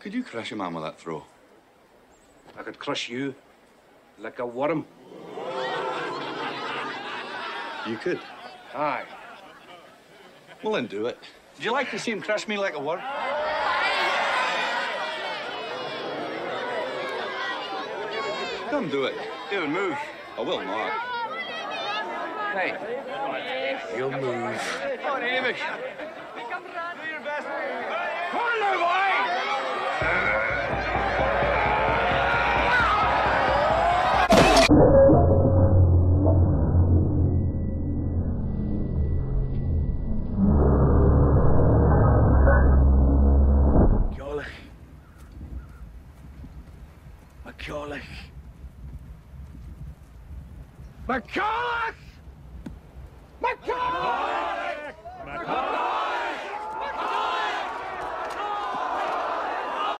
Could you crush a man with that throw? I could crush you like a worm. You could. Aye. Well, then do it. Would you like to see him crush me like a worm? Come do it. David, move. I will not. Hey. You'll move. Come on, Hamish. Do your best. Come on now, boy! McCulloch! McCulloch! McCulloch!